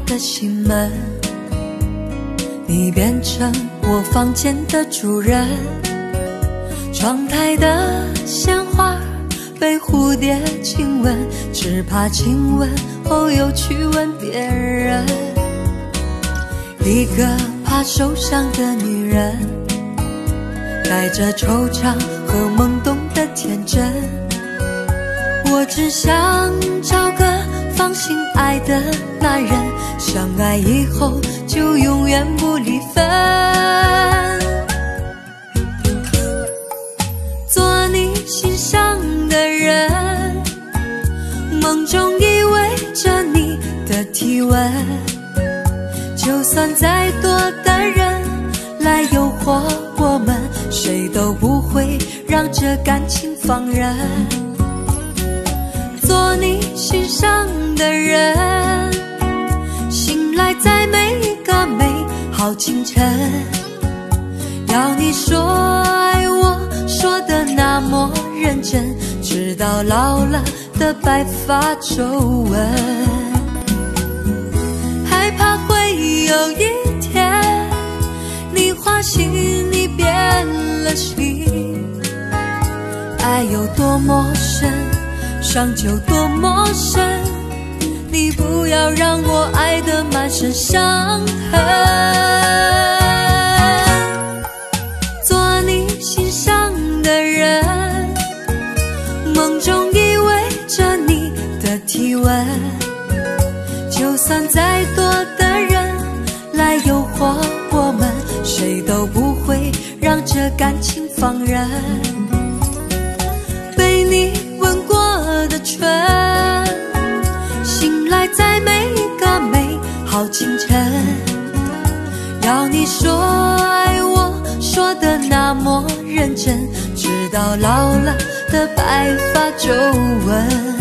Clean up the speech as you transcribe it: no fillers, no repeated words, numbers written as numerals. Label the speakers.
Speaker 1: 的心门，你变成我房间的主人。窗台的鲜花被蝴蝶亲吻，只怕亲吻后又去吻别人。一个怕受伤的女人，带着惆怅和懵懂的天真。我只想找个放心爱的男人，相爱以后就永远不离分。做你心上的人，梦中依偎着你的体温，就算再多的人来诱惑我们，谁都不会让这感情放任。做你心上的人，醒来在每一个美好清晨，要你说爱我，说的那么认真，直到老了的白发皱纹。害怕会有一天，你花心，你变了心，爱有多么深，伤就多么深，你不要让我爱得满身伤痕。做你心上的人，梦中依偎着你的体温，就算再多的人来诱惑我们，谁都不会让这感情放任。被你吻过的唇，醒来在每一个美好清晨，要你说爱我，说的那么认真，直到老了的白发皱纹。